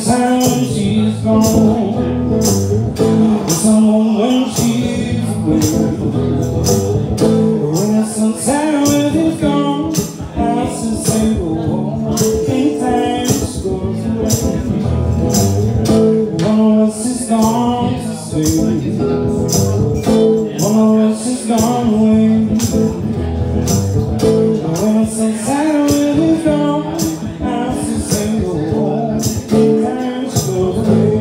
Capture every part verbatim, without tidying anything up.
sometimes she's gone, and someone when she's away. When sometimes she's gone, I just say, oh, anytime she goes away. One of us is gone to stay, one of us is gone away. When sometimes she's gone, I just say, oh, anytime she goes away.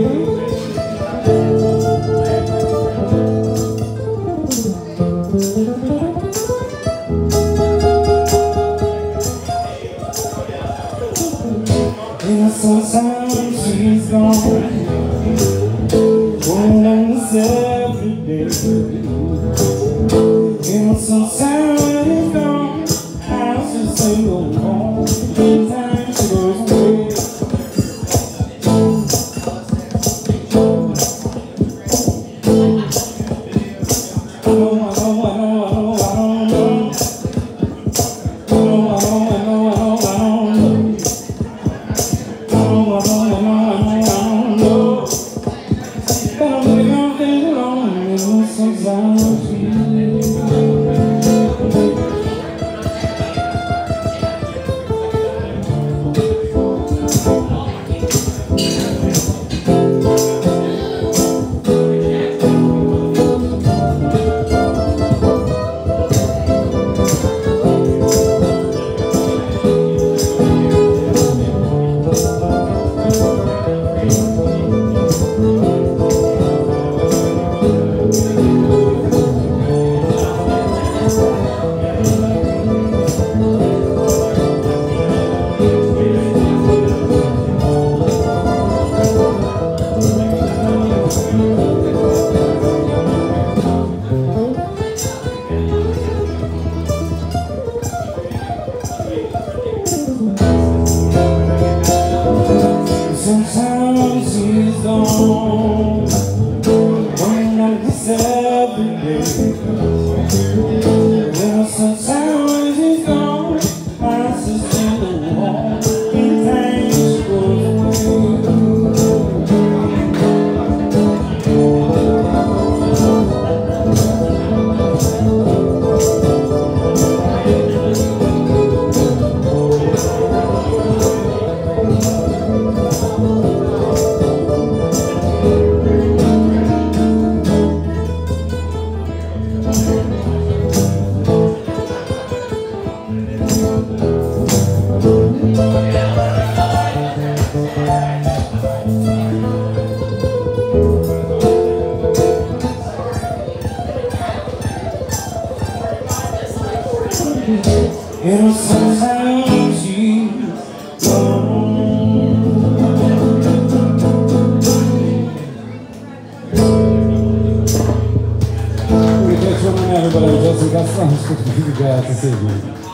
And sometimes she's gone, going on this every day. And sometimes she's gone, I just say, oh, anytime she goes away. I know, I know, I know, I know, I don't know. I know, I know, I know, I know, I don't know. I know, I know, I know, I know, but I'm living on things alone, and sometimes Sometimes she's gone, one like this every day. Well, sometimes she's gone, I just think the wall, anytime she goes and sometimes she's gone. Everybody, just got some to be together to see you.